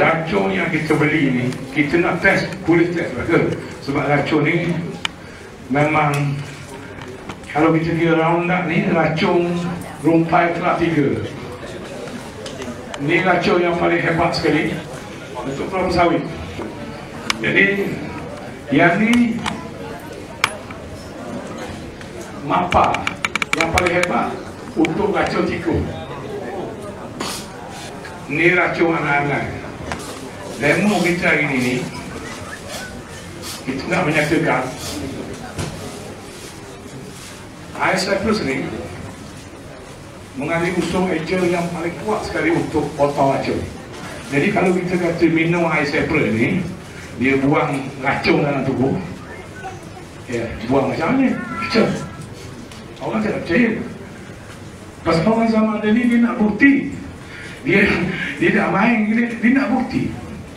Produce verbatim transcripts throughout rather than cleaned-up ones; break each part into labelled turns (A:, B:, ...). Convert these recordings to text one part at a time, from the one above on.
A: racun yang kita beli ni, kita nak test, boleh test lah ke? Sebab racun ni memang, kalau kita kira Roundup ni, racun rumpai kelab tiga. Ni racun yang paling hebat sekali untuk kelapa sawit. Jadi yang ni mapa yang paling hebat untuk racun tikus. Ni racun anak-anak. Demo kita hari ini ni, kita nak menyatakan Air Cyprus ni mengandung unsur eja yang paling kuat sekali untuk potong racun. Jadi kalau kita kata minum Air Cyprus ni, dia buang racun dalam tubuh, ya, buang macam mana? Macam orang tak percaya. Pasal orang zaman ni dia nak bukti. Dia dia tak main, dia, dia nak bukti.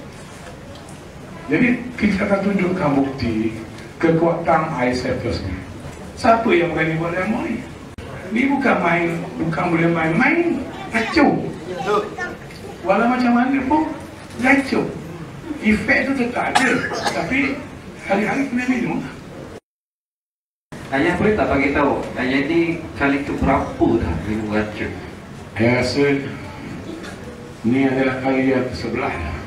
A: Jadi kita akan tunjukkan bukti kekuatan Air Cyprus ni. Siapa yang berani buat demo ni? Ni bukan main, bukan boleh main-main, racun. Walau macam mana pun racun. Efek tu tetap ada, tapi hari-hari kena minum.
B: Ayah boleh tak bagi tahu, ayah ni kali ke berapa dah minum racun?
A: Saya rasa ni adalah kali yang ke sebelah.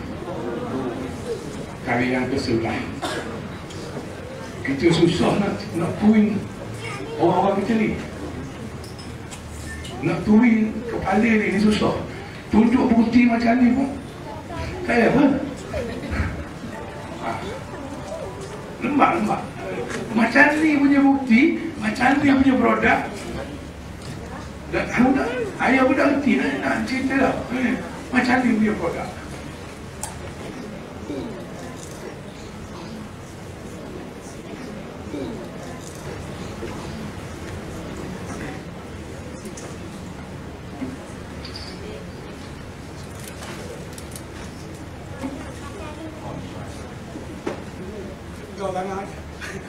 A: Kali yang ke sebelah. Kita susah nak nak tuin orang-orang kita ni. Nak tuin kepala ni, ni susah. Tunjuk bukti macam ni pun kaya apa? Ha. Lembak-lembak. Macam ni punya bukti, macam ni punya produk. Dan tahu tak? Ayah pun dah erti nak, nak cerita lah. Eh, macam ni punya produk. Kau tangan aja.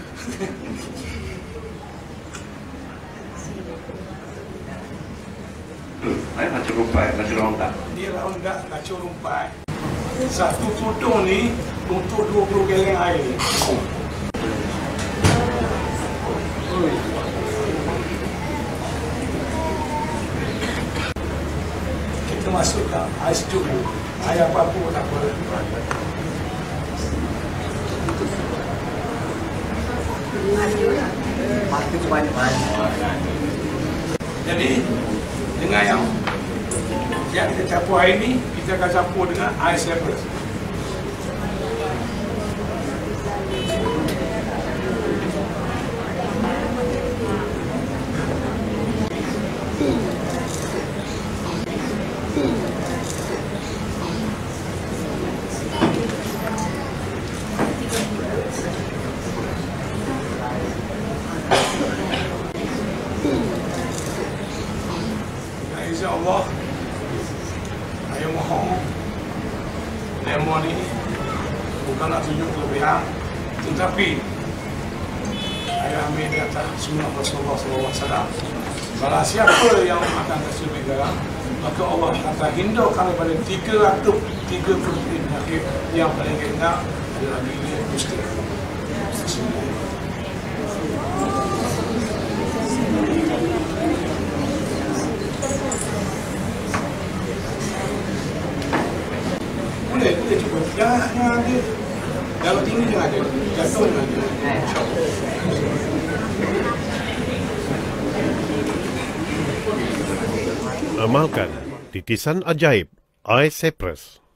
B: Ayah racun rumpai, racun Roundup.
A: Dia Roundup racun rumpai. Satu potong ni untuk dua puluh galon air. Kita masukkan air sejuk. Air apa-apa pun tak boleh. Jadi dengan yang yang kita campur air ni, kita akan campur dengan Air Cyprus. InsyaAllah ayah mohon demo ni bukan nak tunjuk kelebihan, tetapi ayah ambil di atas sunnah Rasulullah sallallahu alaihi wasallam. Barang siapa yang akan tersebut garam, maka Allah akan hindarkan daripada tiga ratus tiga puluh penyakit yang paling kena adalah gigi kusta. Boleh, boleh cuba. Jangan, jangan ada. Kalau tinggi jangan ada. Jatuh jangan ada.
C: Amalkan titisan ajaib Air Cyprus.